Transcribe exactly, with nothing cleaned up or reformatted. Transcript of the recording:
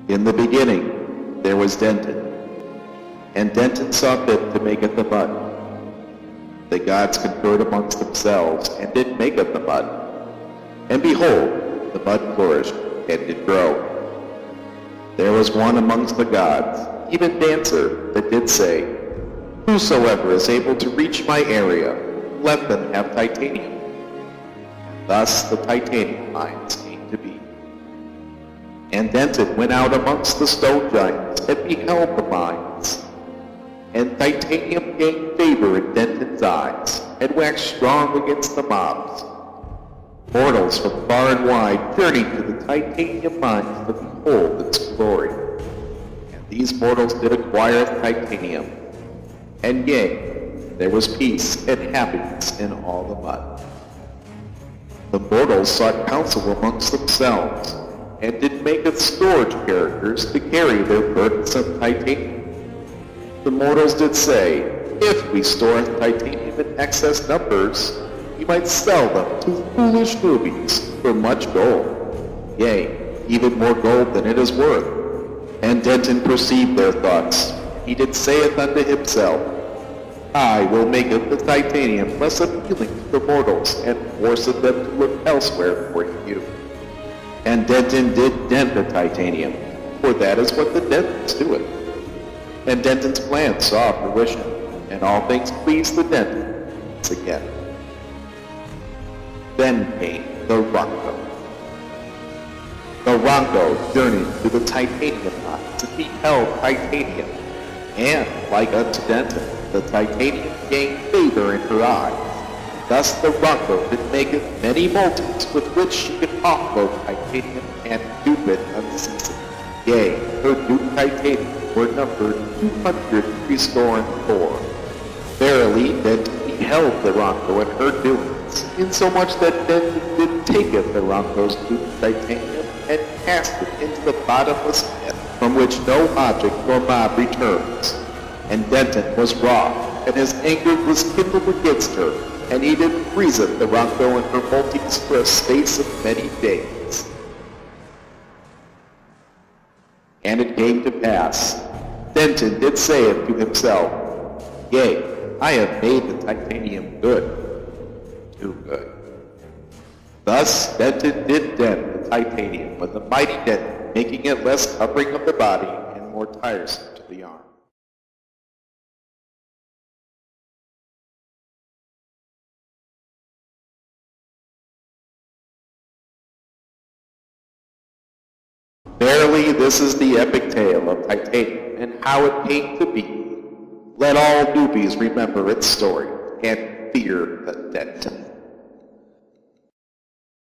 In the beginning, there was Denton, and Denton saw fit to make it the mud. The gods conferred amongst themselves, and did make it the mud. And behold, the mud flourished, and did grow. There was one amongst the gods, even Dancer, that did say, Whosoever is able to reach my area, let them have titanium. And thus the titanium mines came to be. And Denton went out amongst the stone giants, and beheld the mines. And titanium gained favor in Denton's eyes, and waxed strong against the mobs. Mortals from far and wide journeyed to the titanium mines to behold its glory. And these mortals did acquire titanium. And yea, there was peace and happiness in all the mud. The mortals sought counsel amongst themselves, and did make of storage characters to carry their burdensome titanium. The mortals did say, If we store titanium in excess numbers, we might sell them to foolish newbies for much gold, yea, even more gold than it is worth. And Denton perceived their thoughts. He did saith unto himself, I will make of the titanium less appealing to the mortals, and forceth them to look elsewhere for you. And Denton did dent the titanium, for that is what the Dentons do it. And Denton's plan saw fruition, and all things pleased the Denton once again. Then came the Ronco. The Ronco journeyed to the titanium mines and beheld titanium, and, like unto Denton, the titanium gained favor in her eyes. Thus the Ronco did maketh many moltons with which she could offload titanium and dupe it unceasingly. Yea, her duped titanium were numbered two hundred threescore and four. Verily, Denton beheld the Ronco and her doings, insomuch that Denton did taketh the Ronco's duped titanium and cast it into the bottomless pit, from which no object nor mob returns. And Denton was wroth, and his anger was kindled against her, and he did freezeth the Ronco and her multitudes for a space of many days. And it came to pass, Denton did say to himself, Yea, I have made the titanium good, too good. Thus Denton did dent the titanium with a mighty dent, making it less covering of the body and more tiresome to the arm. Verily, this is the epic tale of titanium and how it came to be. Let all newbies remember its story and fear the Denton.